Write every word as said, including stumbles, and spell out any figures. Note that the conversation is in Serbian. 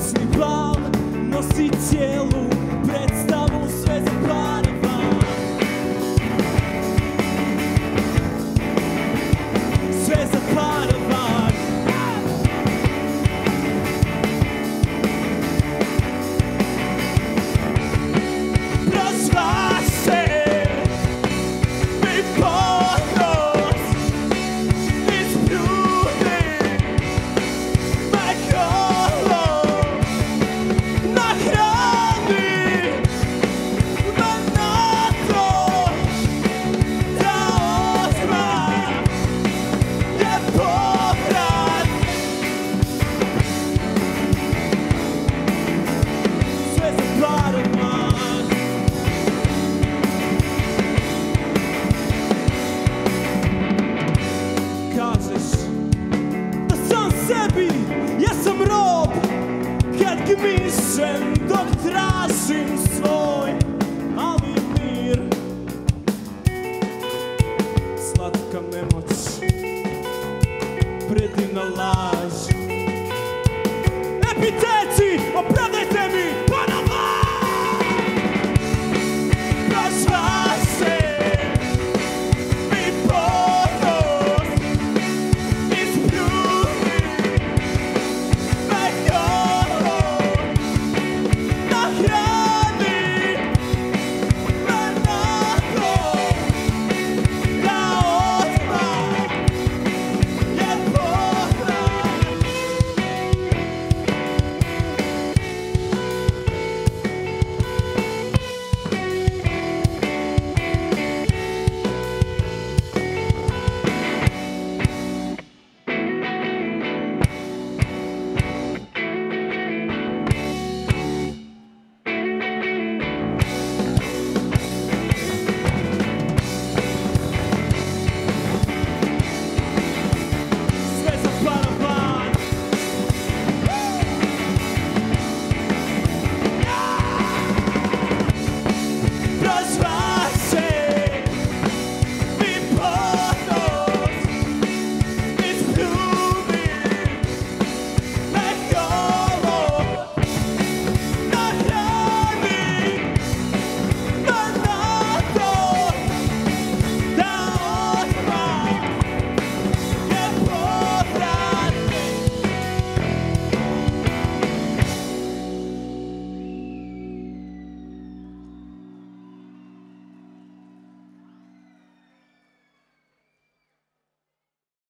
noćni bal nosi cijelu predstavu, sve za paravan, sve za paravan. Prozva se mi ponos iz bljudi, maj kolo nahrani me na to da odmah je povrat. Sve za paravan, kažeš da sam sebi, ja sam rob kad gmišem dok tražim svoj mali mir. Slatka nemoć, predivna laž.